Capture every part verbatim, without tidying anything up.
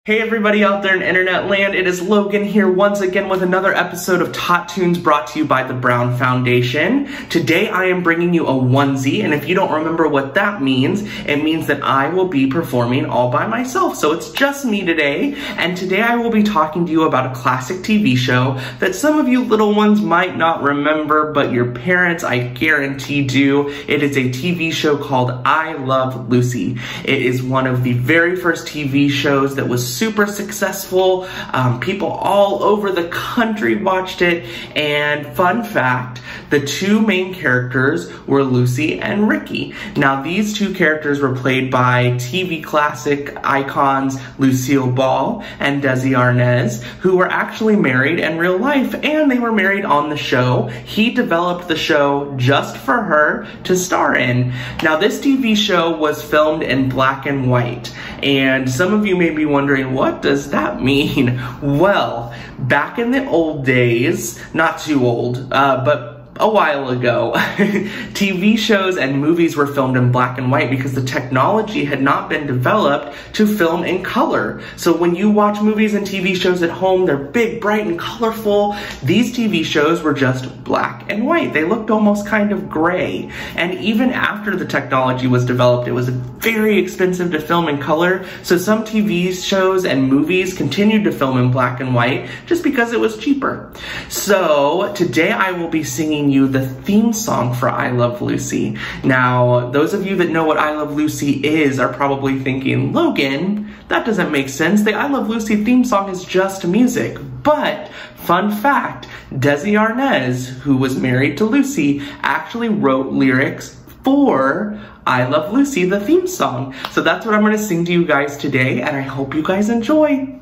Hey everybody out there in internet land, it is Logan here once again with another episode of Tot Tunes brought to you by the Brown Foundation. Today I am bringing you a onesie, and if you don't remember what that means, it means that I will be performing all by myself. So it's just me today, and today I will be talking to you about a classic T V show that some of you little ones might not remember, but your parents I guarantee do. It is a T V show called I Love Lucy. It is one of the very first T V shows that was super successful. Um, people all over the country watched it, and fun fact, the two main characters were Lucy and Ricky. Now these two characters were played by T V classic icons Lucille Ball and Desi Arnaz, who were actually married in real life, and they were married on the show. He developed the show just for her to star in. Now this T V show was filmed in black and white, and some of you may be wondering, what does that mean? Well, back in the old days, not too old, uh, but a while ago, T V shows and movies were filmed in black and white because the technology had not been developed to film in color. So when you watch movies and T V shows at home, they're big, bright, and colorful. These T V shows were just black and white. They looked almost kind of gray. And even after the technology was developed, it was very expensive to film in color. So some T V shows and movies continued to film in black and white just because it was cheaper. So today I will be singing you the theme song for I Love Lucy. Now, those of you that know what I Love Lucy is are probably thinking, Logan, that doesn't make sense. The I Love Lucy theme song is just music. But, fun fact, Desi Arnaz, who was married to Lucy, actually wrote lyrics for I Love Lucy, the theme song. So that's what I'm gonna sing to you guys today, and I hope you guys enjoy.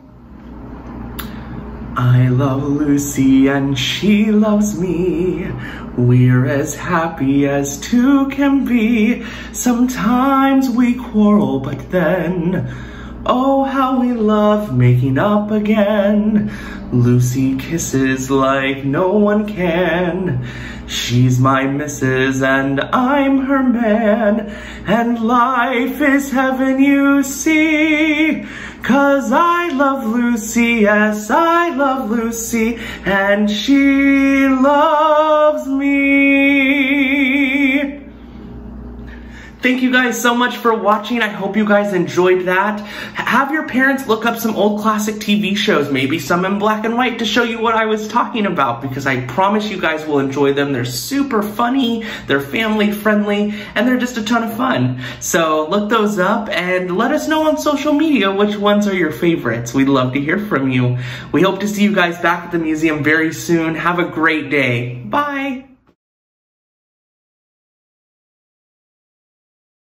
I love Lucy and she loves me. We're as happy as two can be. Sometimes we quarrel, but then, oh how we love making up again. Lucy kisses like no one can. She's my missus and I'm her man. And life is heaven, you see. 'Cause I love Lucy, yes, I love Lucy, and she loves me. Thank you guys so much for watching. I hope you guys enjoyed that. Have your parents look up some old classic T V shows, maybe some in black and white, to show you what I was talking about, because I promise you guys will enjoy them. They're super funny, they're family friendly, and they're just a ton of fun. So look those up and let us know on social media which ones are your favorites. We'd love to hear from you. We hope to see you guys back at the museum very soon. Have a great day. Bye.